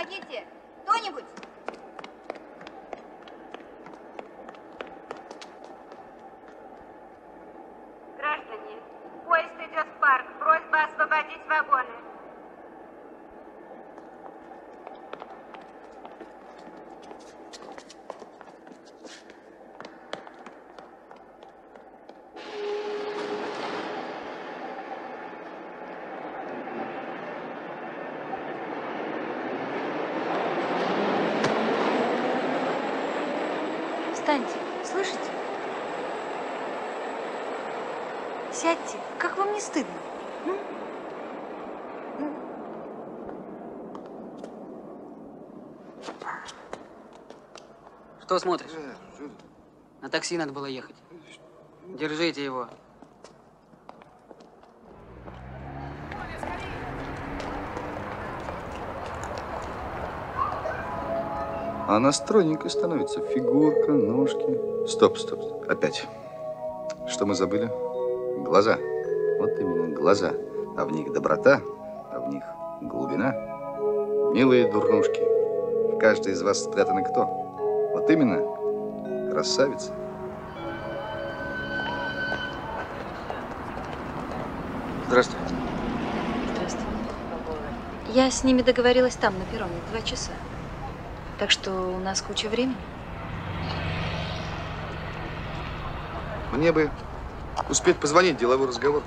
Входите! Кто-нибудь? Граждане, поезд идет в парк. Просьба освободить вагоны. Встаньте, слышите? Сядьте, как вам не стыдно? Что смотришь? На такси надо было ехать. Держите его. Она стройненькой становится. Фигурка, ножки. Стоп, стоп, стоп. Опять. Что мы забыли? Глаза. Вот именно глаза. А в них доброта, а в них глубина. Милые дурнушки. В каждой из вас спрятаны кто? Вот именно красавица. Здравствуй. Здравствуй. Я с ними договорилась там, на перроне, 2 часа. Так что у нас куча времени. Мне бы успеть позвонить, деловой разговор.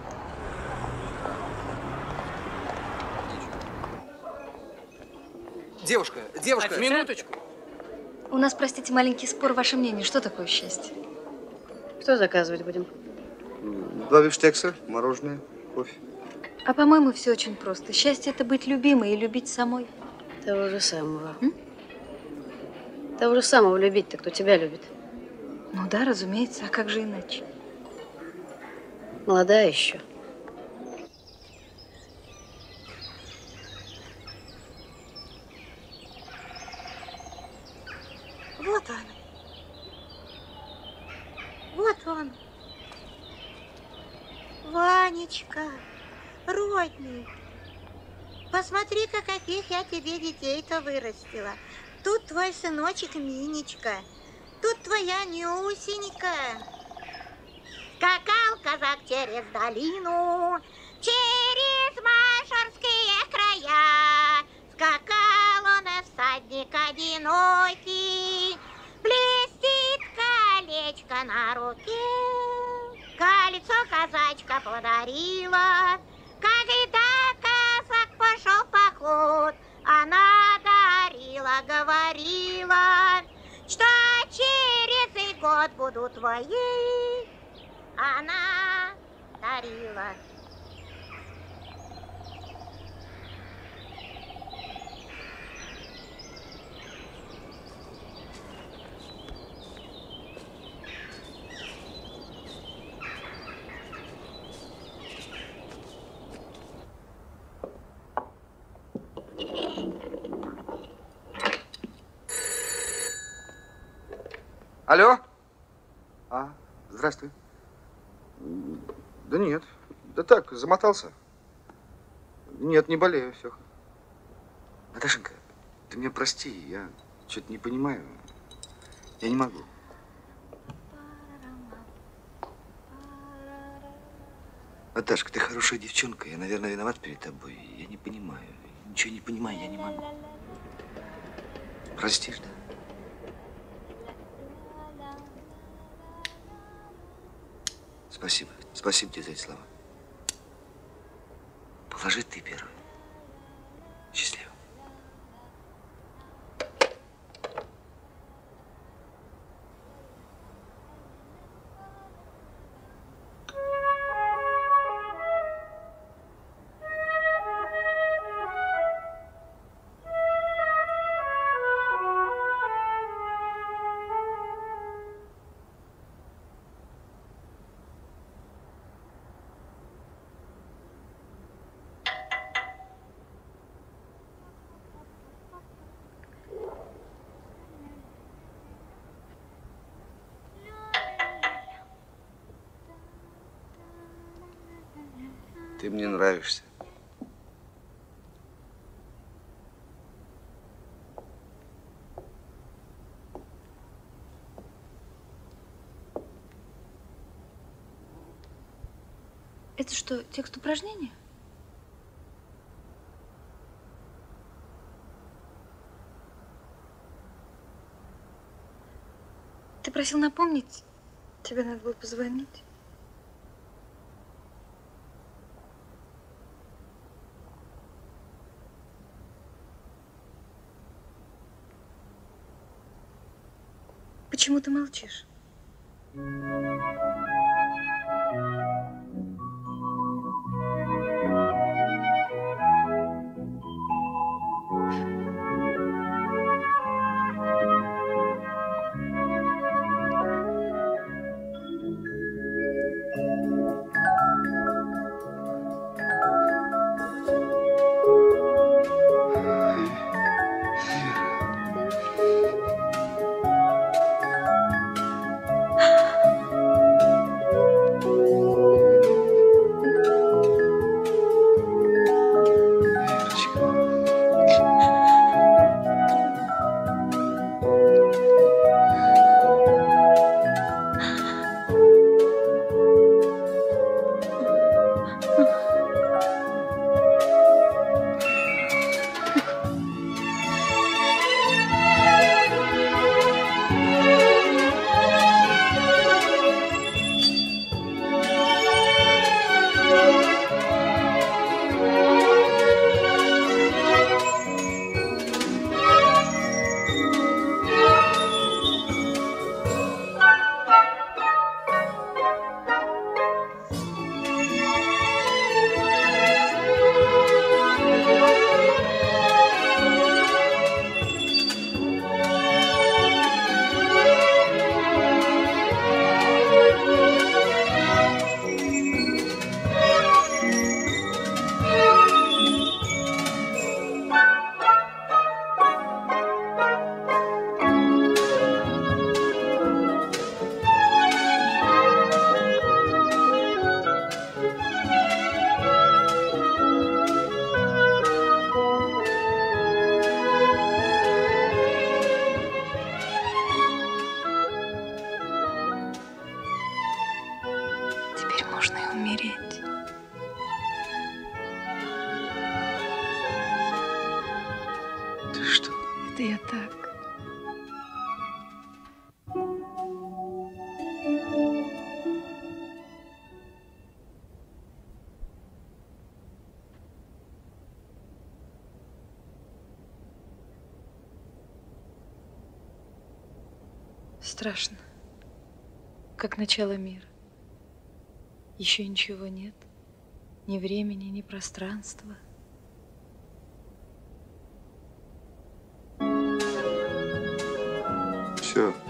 Девушка, минуточку. У нас, простите, маленький спор. Ваше мнение, что такое счастье? Что заказывать будем? 2 бифштекса, мороженое, кофе. А по-моему, все очень просто. Счастье – это быть любимой и любить самой. Того же самого. Того же самого любить-то, кто тебя любит. Ну да, разумеется. А как же иначе? Молодая еще. Вот он. Вот он. Ванечка, родный. Посмотри-ка, каких я тебе детей-то вырастила. Тут твой сыночек Минечка. Тут твоя Нюсенька. Скакал казак через долину, через Машорские края. Скакал он, всадник одинокий, блестит колечко на руке. Кольцо казачка подарила, когда казак пошел в поход. Она дарила, говорила, что через год буду твоей. Она дарила. Алло? Здравствуй. Да нет. Да так, замотался. Нет, не болею, все. Наташенька, ты меня прости, я что-то не понимаю. Я не могу. Наташка, ты хорошая девчонка. Я, наверное, виноват перед тобой. Я не понимаю. Ничего не понимаю, я не могу. Простишь, да? Спасибо. Спасибо тебе за эти слова. Положи ты первый. Счастливо. Ты мне нравишься. Это что, текст упражнения? Ты просил напомнить, тебе надо было позвонить. Почему ты молчишь? Теперь можно и умереть. Ты что? Это я так. Страшно. Как начало мира. Еще ничего нет. Ни времени, ни пространства. Все.